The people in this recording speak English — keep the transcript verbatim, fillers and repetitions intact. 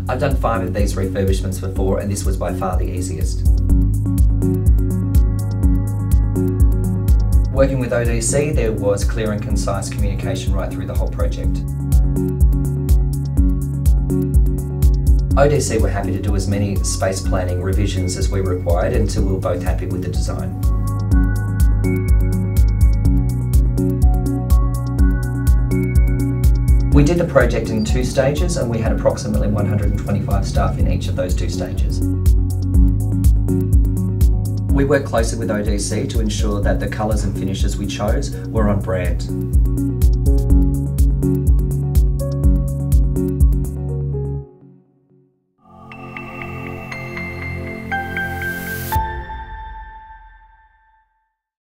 I've done five of these refurbishments before, and this was by far the easiest. Working with O D C, there was clear and concise communication right through the whole project. O D C were happy to do as many space planning revisions as we required until we were both happy with the design. We did the project in two stages, and we had approximately one hundred twenty-five staff in each of those two stages. We worked closely with O D C to ensure that the colours and finishes we chose were on brand.